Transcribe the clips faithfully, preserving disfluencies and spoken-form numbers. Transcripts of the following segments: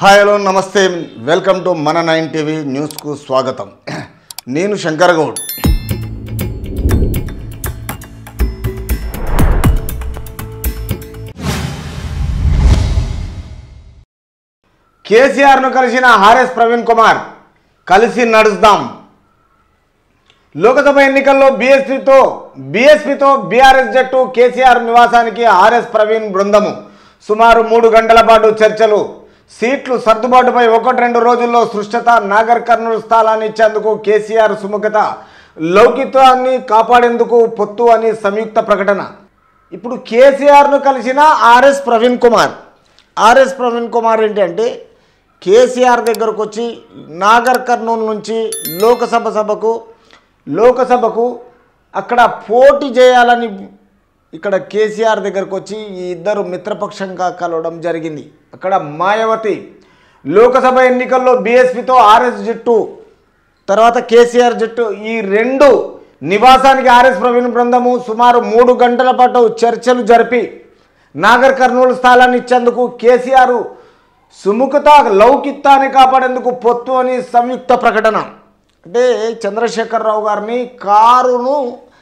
Hi hello నమస్తే welcome to మన nine TV న్యూస్కు స్వాగతం. నేను శంకర్ గౌడ్. కేసీఆర్ను కలిసిన ఆర్ఎస్ ప్రవీణ్ కుమార్ కలిసి నడుస్తాం. లోకసభ ఎన్నికల్లో బీఎస్పీతో బీఎస్పీతో బీఆర్ఎస్ జట్టు కేసీఆర్ నివాసానికి ఆర్ఎస్ ప్రవీణ్ బృందము సుమారు మూడు గంటల పాటు చర్చలు. సీట్లు సర్దుబాటుపై ఒకటి రెండు రోజుల్లో స్పష్టత. నాగర్ కర్నూలు స్థానాన్ని ఇచ్చేందుకు కేసీఆర్ సుముఖత, లౌకిత్వాన్ని కాపాడేందుకు పొత్తు అని సంయుక్త ప్రకటన. ఇప్పుడు కేసీఆర్ను కలిసిన ఆర్ఎస్ ప్రవీణ్ కుమార్ ఆర్ఎస్ ప్రవీణ్ కుమార్ ఏంటంటే కేసీఆర్ దగ్గరకు వచ్చి నాగర్ కర్నూలు నుంచి లోకసభ సభకు లోకసభకు అక్కడ పోటీ చేయాలని ఇక్కడ కేసీఆర్ దగ్గరకు వచ్చి ఈ ఇద్దరు మిత్రపక్షంగా కలవడం జరిగింది. అక్కడ మాయావతి లోకసభ ఎన్నికల్లో బీఎస్పీతో ఆర్ఎస్ జట్టు, తర్వాత కేసీఆర్ జట్టు, ఈ రెండు నివాసానికి ఆర్ఎస్ ప్రవీణ్ బృందము సుమారు మూడు గంటల పాటు చర్చలు జరిపి నాగర్ కర్నూలు స్థానాన్ని ఇచ్చేందుకు కేసీఆర్ సుముఖత, లౌకిత్వాన్ని కాపాడేందుకు పొత్తు అని సంయుక్త ప్రకటన. అంటే చంద్రశేఖరరావు గారిని కారును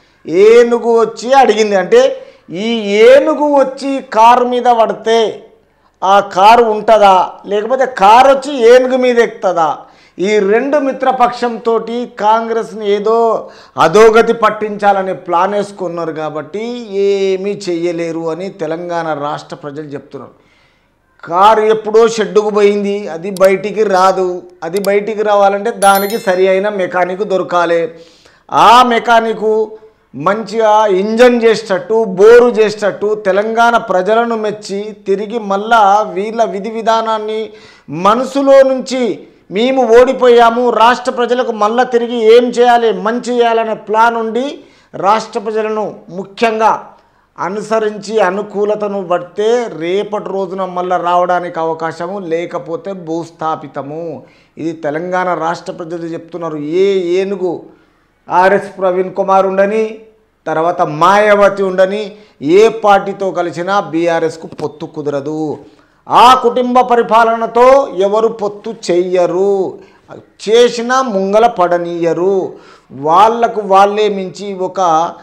ఏనుగు వచ్చి అడిగింది. అంటే ఈ ఏనుగు వచ్చి కారు మీద పడితే ఆ కారు ఉంటుందా, లేకపోతే కారు వచ్చి ఏనుగు మీద ఎక్కుతుందా? ఈ రెండు మిత్రపక్షంతో కాంగ్రెస్ని ఏదో అధోగతి పట్టించాలని ప్లాన్ వేసుకున్నారు కాబట్టి ఏమీ చెయ్యలేరు అని తెలంగాణ రాష్ట్ర ప్రజలు చెప్తున్నారు. కారు ఎప్పుడో షెడ్డుకు పోయింది, అది బయటికి రాదు. అది బయటికి రావాలంటే దానికి సరి అయిన మెకానిక్ దొరకాలి. ఆ మెకానికు మంచిగా ఇంజన్ చేసేటట్టు, బోరు చేసేటట్టు తెలంగాణ ప్రజలను మెచ్చి తిరిగి మళ్ళా వీళ్ళ విధి విధానాన్ని మనసులో నుంచి మేము ఓడిపోయాము, రాష్ట్ర ప్రజలకు మళ్ళా తిరిగి ఏం చేయాలి, మంచి చేయాలనే ప్లాన్ ఉండి రాష్ట్ర ప్రజలను ముఖ్యంగా అనుసరించి అనుకూలతను బట్టే రేపటి రోజున మళ్ళీ రావడానికి అవకాశము, లేకపోతే భూస్థాపితము. ఇది తెలంగాణ రాష్ట్ర ప్రజలు చెప్తున్నారు. ఏ ఏనుగు ఆర్ఎస్ ప్రవీణ్ కుమార్ ఉండని, తర్వాత మాయావతి ఉండని, ఏ పార్టీతో కలిసినా బీఆర్ఎస్కు పొత్తు కుదరదు. ఆ కుటుంబ పరిపాలనతో ఎవరు పొత్తు చెయ్యరు, చేసినా ముంగల పడనీయరు. వాళ్లకు వాళ్ళే మించి ఒక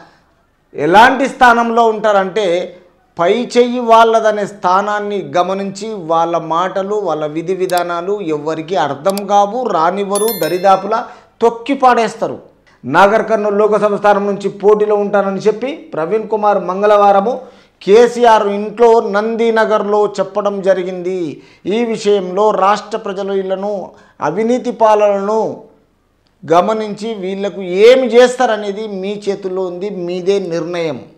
ఎలాంటి స్థానంలో ఉంటారంటే పై చెయ్యి వాళ్ళదనే స్థానాన్ని గమనించి వాళ్ళ మాటలు, వాళ్ళ విధి విధానాలు ఎవరికి అర్థం కావు, రానివ్వరు, దరిదాపులా తొక్కి పాడేస్తారు. నాగర్ కర్నూలు లోకసభ స్థానం నుంచి పోటీలో ఉంటానని చెప్పి ప్రవీణ్ కుమార్ మంగళవారము కేసీఆర్ ఇంట్లో నందినగర్లో చెప్పడం జరిగింది. ఈ విషయంలో రాష్ట్ర ప్రజలు వీళ్ళను అవినీతి పాలనను గమనించి వీళ్లకు ఏమి చేస్తారనేది మీ చేతుల్లో ఉంది, మీదే నిర్ణయం.